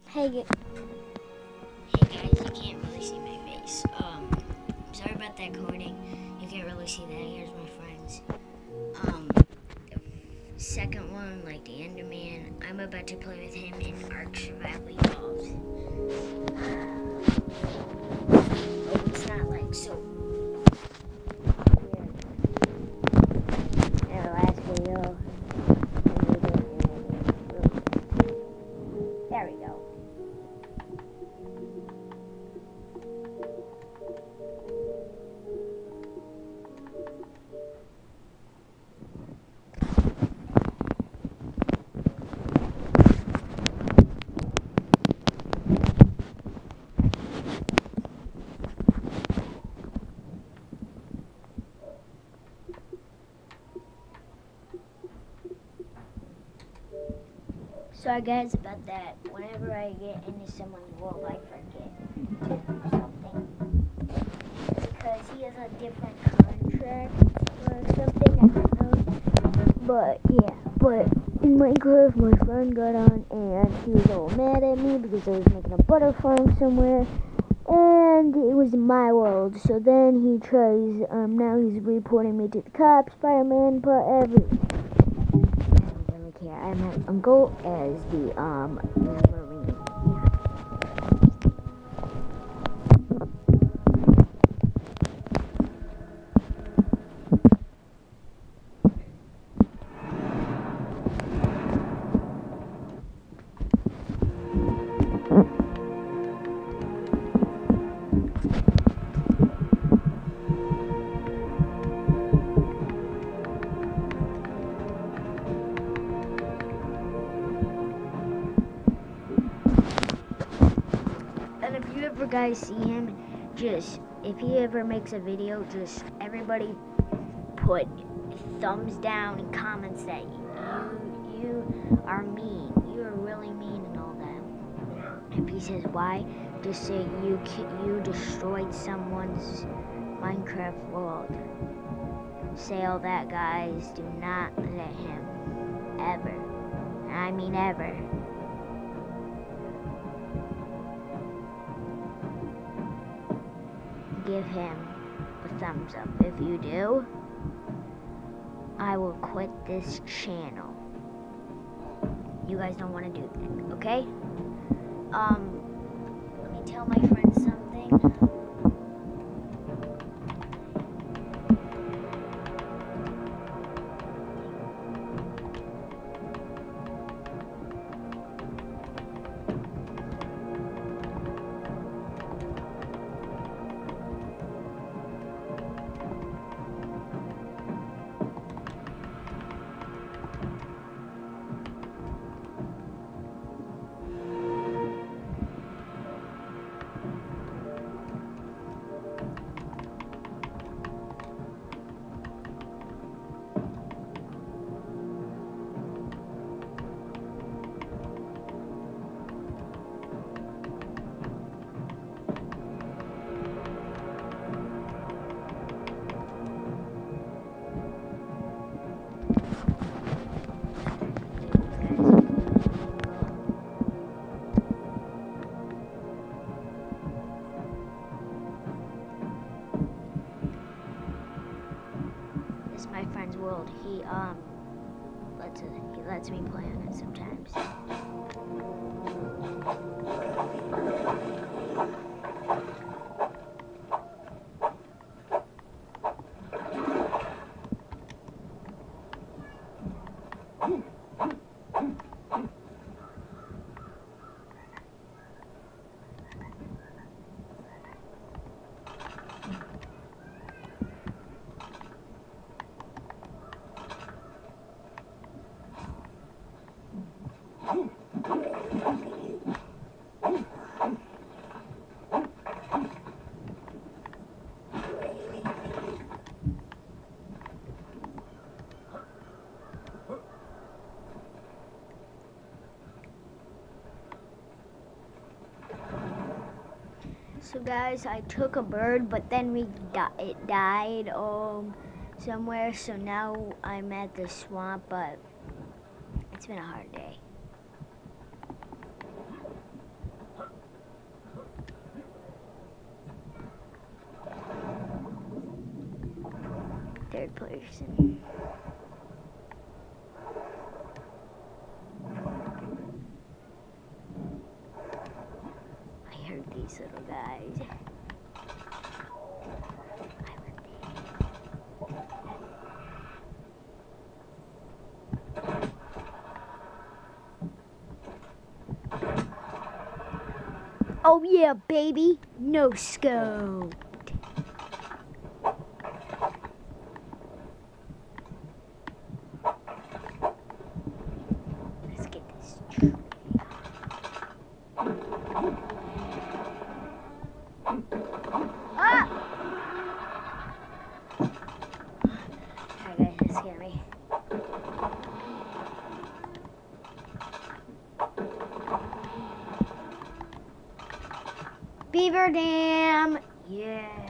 Hey, Hey guys, you can't really see my face. Sorry about that coding. You can't really see that. Here's my friends. The second one, like the Enderman, I'm about to play with him in Ark Survival Evolved. Oh, it's not like so weird. In our last video, there we go. Sorry guys about that. Whenever I get into someone's world, I forget to do something. Because he has a different contract or something, I don't know. But yeah, but in Minecraft, my friend got on and he was all mad at me because I was making a butter farm somewhere. And it was in my world. So then he tries, now he's reporting me to the cops, fireman, put everything. I met Uncle as the Marine. And if you ever guys see him, just if he ever makes a video, just everybody put thumbs down and comments that you are mean. You are really mean and all that. If he says why, just say you destroyed someone's Minecraft world. Say all that, guys. Do not let him ever, I mean ever, give him a thumbs up. If you do, I will quit this channel. You guys don't want to do that, okay? Let me tell my friends something. This is my friend's world. He lets me play on it sometimes. So guys, I took a bird, but then it died somewhere. So now I'm at the swamp, but it's been a hard day. third person. I heard these little guys. Oh yeah, baby, no scope. Let's get this tree. Ah! Alright guys, that scared me. Beaver Dam! Yeah.